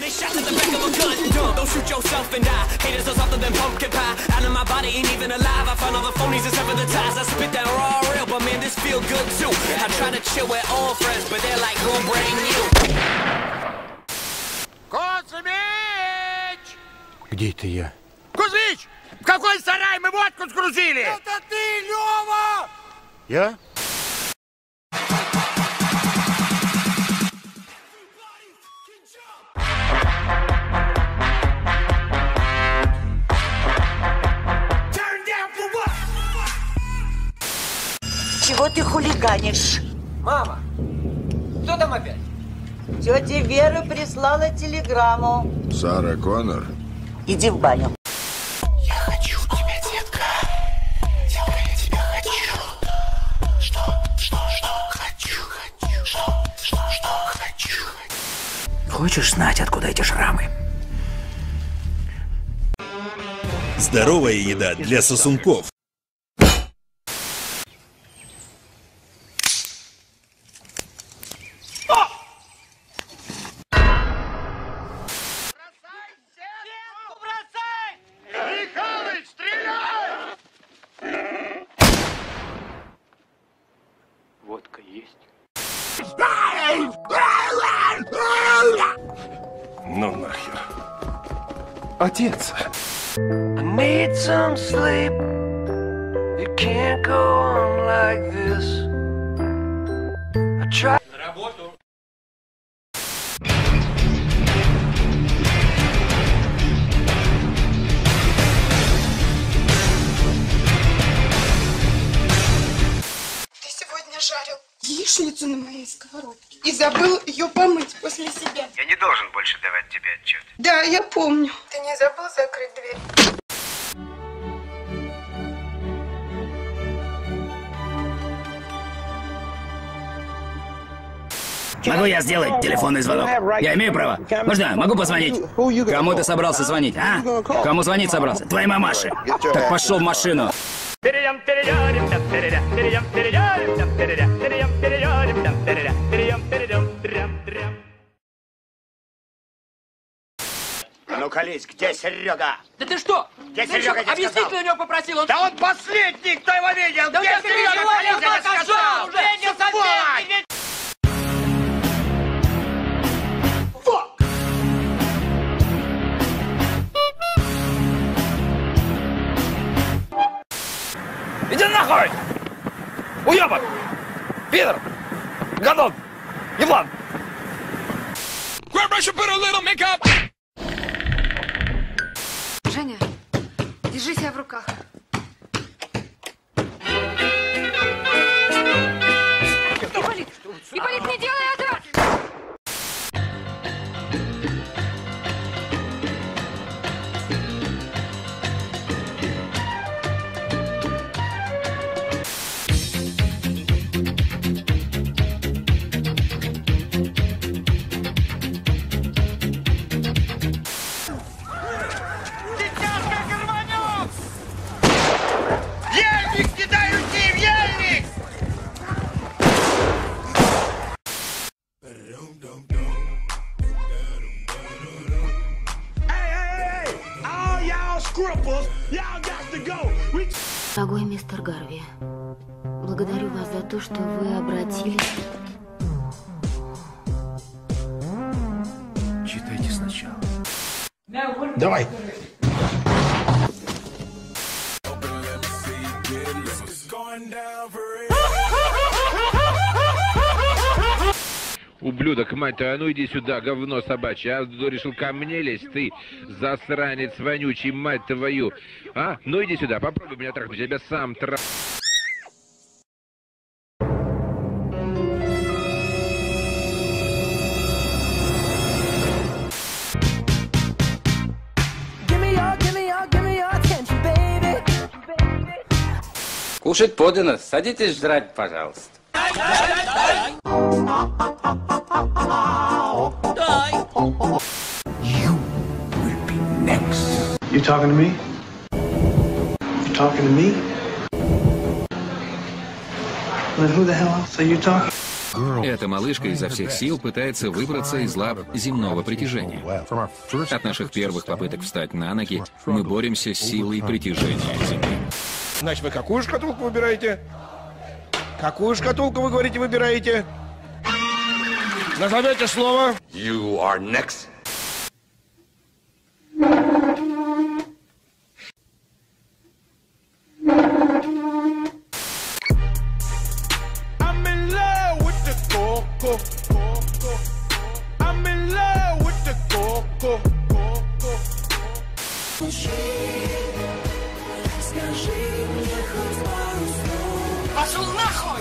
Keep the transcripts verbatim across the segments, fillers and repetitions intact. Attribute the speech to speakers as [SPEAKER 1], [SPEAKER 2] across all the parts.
[SPEAKER 1] many shots at the back of a gun. Don't shoot yourself and die. Haters are softer than pumpkin pie. Out of my body ain't even alive. I found all the phonies and sever the ties. I spit that raw real, but man, this feel good too. I try to chill with old friends, but they're like, who bring you?
[SPEAKER 2] Кузьмич!
[SPEAKER 3] Где это я?
[SPEAKER 2] Кузьмич! В какой сарай мы водку сгрузили? Это ты, Лёва!
[SPEAKER 3] Я?
[SPEAKER 4] Чего ты хулиганишь?
[SPEAKER 5] Мама, кто там опять?
[SPEAKER 4] Тетя Вера прислала телеграмму.
[SPEAKER 6] Сара Коннор?
[SPEAKER 4] Иди в баню.
[SPEAKER 3] Я хочу тебя, детка. Детка, я тебя хочу. Что? Что? Что? Хочу, хочу. Что? Что? Что? Хочу. Хочешь знать, откуда эти шрамы?
[SPEAKER 7] Здоровая еда для сосунков.
[SPEAKER 3] Водка есть?
[SPEAKER 7] Ну нахер. Отец.
[SPEAKER 8] I need some sleep. You can't go on like this. I try.
[SPEAKER 5] На работу.
[SPEAKER 9] Ты сегодня жарил яичницу на моей сковородке и забыл ее помыть после себя.
[SPEAKER 10] Я не должен больше давать тебе отчет.
[SPEAKER 9] Да, я помню. Ты не забыл закрыть дверь?
[SPEAKER 11] Могу я сделать телефонный звонок? Я имею право. Можно? Могу позвонить? Кому ты собрался звонить, а? Кому звонить собрался? Твоей мамаше. Так пошел в машину.
[SPEAKER 2] А ну, колись, где Серега?
[SPEAKER 5] Да ты что?
[SPEAKER 2] Где
[SPEAKER 5] Ты
[SPEAKER 2] Серега,
[SPEAKER 5] что? Объясни, кто у него попросил. Он...
[SPEAKER 2] Да он последний, кто его видел!
[SPEAKER 5] Да
[SPEAKER 2] где
[SPEAKER 5] я
[SPEAKER 2] Серега?
[SPEAKER 5] Серега,
[SPEAKER 2] Колись, я сказал!
[SPEAKER 5] уже! Не
[SPEAKER 2] Сволочь!
[SPEAKER 11] Иди нахуй! Уёбок! Пидор! Гадон! Еблан!
[SPEAKER 9] Женя, держи себя в руках. Ипполит! Ипполит, не делай этого!
[SPEAKER 2] Ельник, не дай уйти в ельник!
[SPEAKER 12] Дорогой мистер Гарви, благодарю вас за то, что вы обратились.
[SPEAKER 3] Читайте сначала.
[SPEAKER 7] Давай.
[SPEAKER 13] Ублюдок, мать твою, а ну иди сюда, говно собачье, а? Решил ко мне лезть, ты, засранец вонючий, мать твою. А? Ну иди сюда, попробуй меня трахнуть, я тебя сам трах...
[SPEAKER 11] Кушать подано, садитесь жрать, пожалуйста.
[SPEAKER 3] You will be next.
[SPEAKER 14] You talking to me? You talking to me? Then who the hell else are you talking?
[SPEAKER 6] Эта малышка изо всех сил пытается выбраться из лап земного притяжения. От наших первых попыток встать на ноги мы боремся с силой притяжения Земли.
[SPEAKER 2] Значит, вы какую шкатулку выбираете? Какую шкатулку, вы говорите, выбираете? Назовете слово.
[SPEAKER 15] You are next.
[SPEAKER 8] I'm in love with the coco. I'm in love with the coco.
[SPEAKER 2] Пошел нахуй!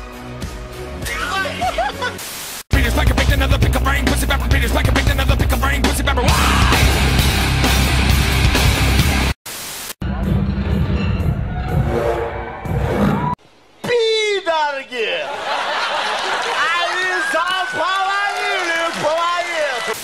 [SPEAKER 8] Peter's like a big another pick a brain, pussy pepper. Peter's like a big another pick a brain, pussy pepper.
[SPEAKER 2] Пидорги! Они заполонили планету!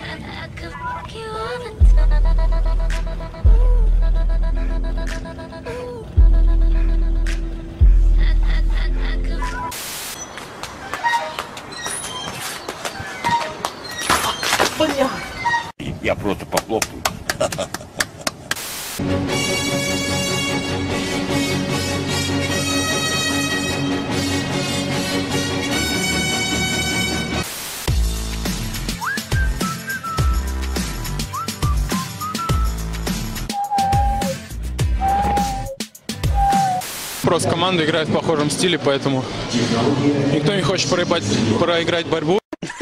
[SPEAKER 4] Бля!
[SPEAKER 15] Я просто похлопаю.
[SPEAKER 16] Просто команда играет в похожем стиле, поэтому никто не хочет проебать, проиграть борьбу.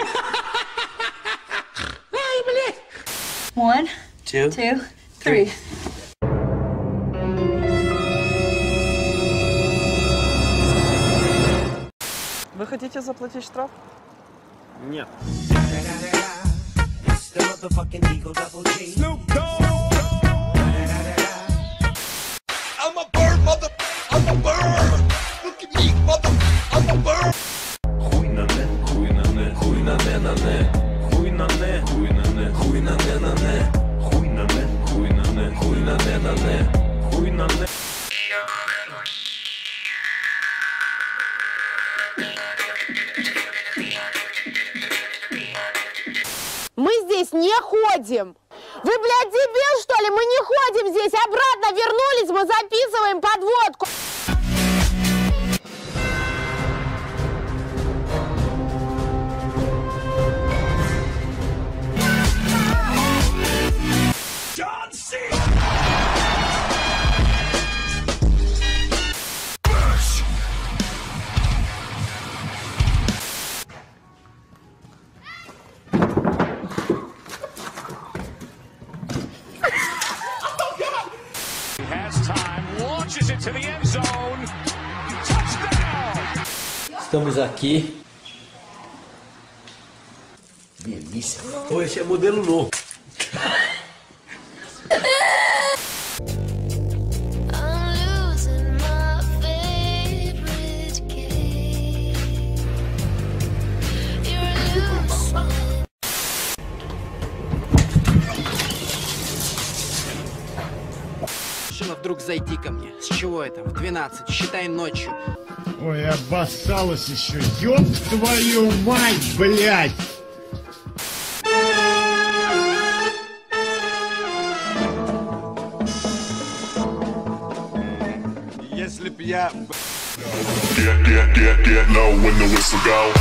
[SPEAKER 17] One,
[SPEAKER 4] two,
[SPEAKER 17] two, three.
[SPEAKER 18] Вы хотите заплатить штраф?
[SPEAKER 2] Нет.
[SPEAKER 8] I'm a bird, mother. I'm a bird. Look at me, mother. I'm a bird.
[SPEAKER 15] Хуй на не, хуй на не, хуй на не на не. Хуй на не, хуй на не, хуй на не на не. Хуй на не, хуй на не, хуй на не на не. Хуй на не.
[SPEAKER 19] Мы здесь не ходим. Вы, блядь, дебил, что ли? Мы не ходим здесь. Обратно вернулись, мы записываем подводку.
[SPEAKER 20] Estamos aqui. Delícia. Oh, esse é modelo novo.
[SPEAKER 5] Решила вдруг зайти ко мне. С чего это? В двенадцать, считай ночью.
[SPEAKER 21] Ой, обоссалась еще. Ёб твою мать, блядь!
[SPEAKER 2] Если б я...
[SPEAKER 22] Get, get, get, get low when the whistle go.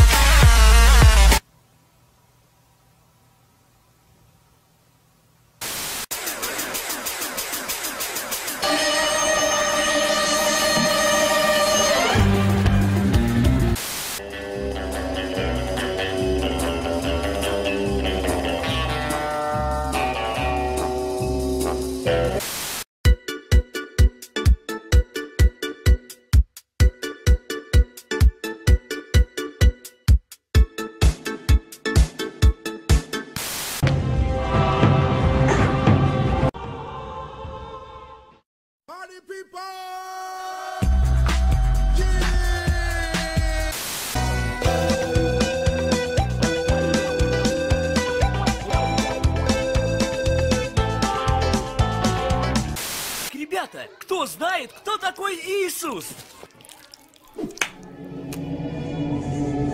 [SPEAKER 1] Ребята, кто знает, кто такой Иисус?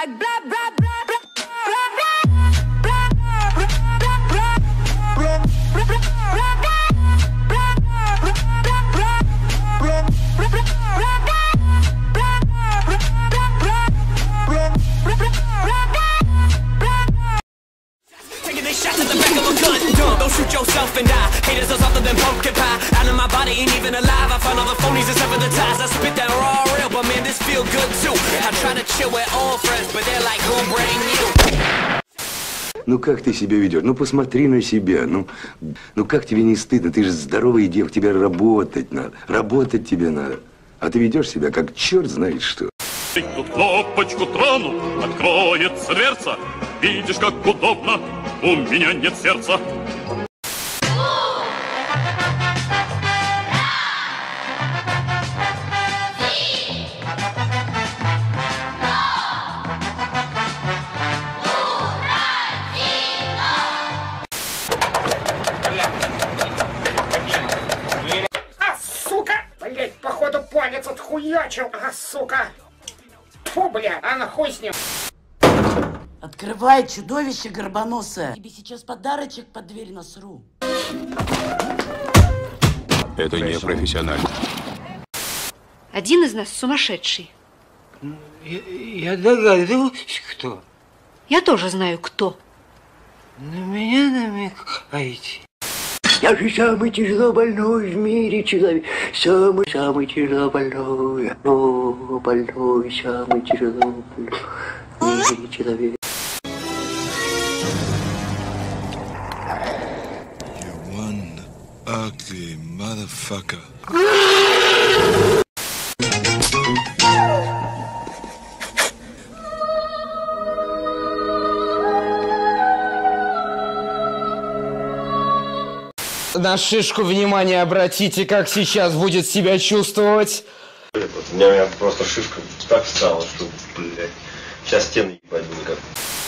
[SPEAKER 1] like blah blah blah blah blah blah. Shots at the back of a gun, dumb. Don't shoot yourself and die. Haters are softer than pumpkin pie. Out of my body, ain't even alive. I find all the phonies and sever the ties. I spit that raw real, but man, this feel good too. I try to chill with old friends, but they're like, who bring you?
[SPEAKER 10] Ну как ты себя ведешь? Ну посмотри на себя. Ну, ну как тебе не стыдно? Ты же здоровый дев, тебе работать надо. Работать тебе надо. А ты ведешь себя как черт знает что.
[SPEAKER 17] Тут кнопочку трону, откроется дверца. Видишь, как удобно, у меня нет сердца.
[SPEAKER 21] А, сука! Блять, походу палец отхуячил, а, сука! Фу, бля, а на хуй с ним.
[SPEAKER 23] Открывай, чудовище горбоносое. Тебе сейчас подарочек под дверь насру.
[SPEAKER 7] Это не профессионально.
[SPEAKER 24] Один из нас сумасшедший.
[SPEAKER 25] Я, я догадываюсь, кто.
[SPEAKER 24] Я тоже знаю, кто.
[SPEAKER 25] На меня намекаете.
[SPEAKER 20] Я же самый тяжело больной в мире человек. Самый, самый тяжело больной. О, больной, самый тяжело больной в мире человек.
[SPEAKER 26] Ugly motherfucker.
[SPEAKER 27] На шишку внимание обратите, как сейчас будет себя чувствовать.
[SPEAKER 28] У меня, у меня просто шишка так стала, что, блядь, сейчас стены ебать буду как.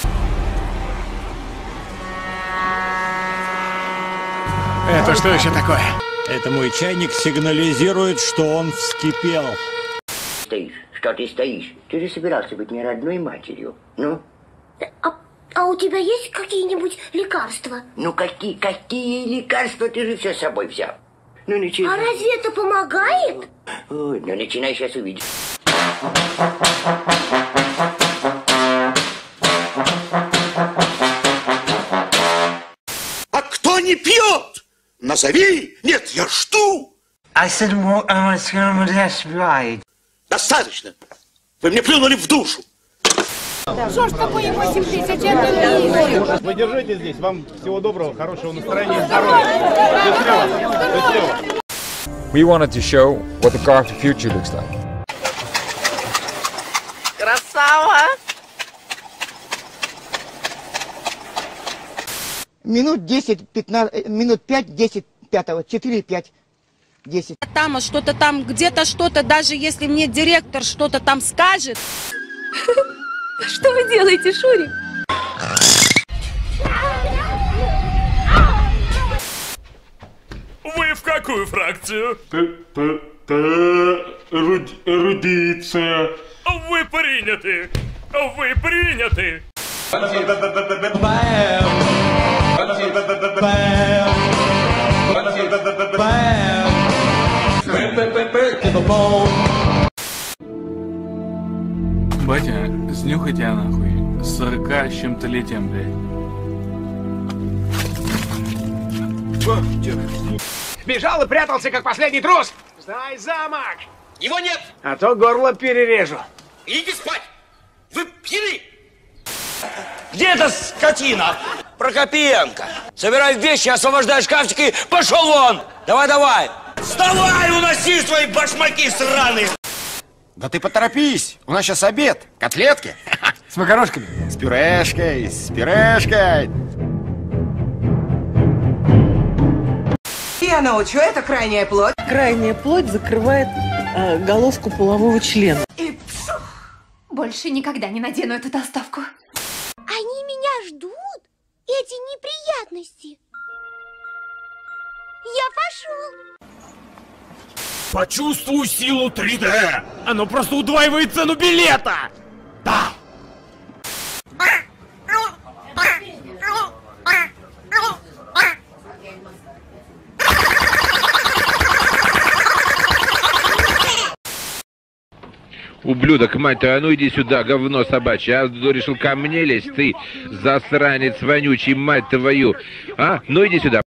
[SPEAKER 29] Это что еще такое? Это мой чайник сигнализирует, что он вскипел.
[SPEAKER 20] Стоишь, что ты стоишь? Ты же собирался быть мне родной матерью. Ну?
[SPEAKER 30] А, а у тебя есть какие-нибудь лекарства?
[SPEAKER 20] Ну какие, какие лекарства? Ты же все с собой взял. Ну начинай.
[SPEAKER 30] А разве это помогает?
[SPEAKER 20] Ой, ну начинай, сейчас увидишь.
[SPEAKER 31] А кто не пьет? Назови! Нет, я жду!
[SPEAKER 25] I said more, I was gonna that's right.
[SPEAKER 31] Достаточно! Вы мне плюнули в душу!
[SPEAKER 19] Что ж такое восемь тысяч, это
[SPEAKER 32] вы держите здесь. Вам всего доброго, хорошего настроения и здоровья. Счастливо! Счастливо!
[SPEAKER 33] We wanted to show what the car of the future looks like.
[SPEAKER 19] Красава!
[SPEAKER 34] Минут десять, пятнадцать, минут пять, десять, пятого, четыре, пять, десять.
[SPEAKER 19] Там что-то там, где-то что-то, даже если мне директор что-то там скажет.
[SPEAKER 24] Что вы делаете, Шурик?
[SPEAKER 17] Вы в какую фракцию?
[SPEAKER 32] Эрудиция.
[SPEAKER 17] Вы приняты. Вы приняты.
[SPEAKER 16] Батя, снюхай тебя нахуй. С сорока с чем-то летием, блядь.
[SPEAKER 32] Бежал и прятался, как последний трус. Сдай замок. Его нет. А то горло перережу.
[SPEAKER 35] Идите спать. Вы пьяны.
[SPEAKER 36] Где эта скотина? Прокопиенко. Собирай вещи, освобождай шкафчик и пошел вон. Давай, давай. Вставай, уноси свои башмаки сраные.
[SPEAKER 2] Да ты поторопись, у нас сейчас обед. Котлетки. С макарошками. С пюрешкой, с пюрешкой.
[SPEAKER 37] Я научу, это крайняя плоть.
[SPEAKER 18] Крайняя плоть закрывает э, головку полового члена.
[SPEAKER 30] И больше никогда не надену эту толстовку. Они меня ждут? Эти неприятности. Я пошел.
[SPEAKER 32] Почувствуй силу три дэ. Оно просто удваивает цену билета. Да.
[SPEAKER 1] Ублюдок, мать твою, а ну иди сюда, говно собачье. А решил ко мне лезть, ты, засранец вонючий, мать твою. А, ну иди сюда.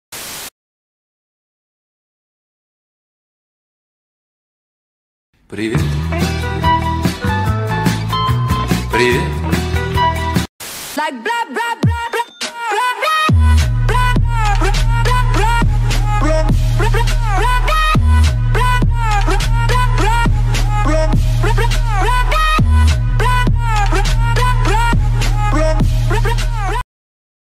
[SPEAKER 3] Привет. Привет.
[SPEAKER 4] Like blah, blah, blah.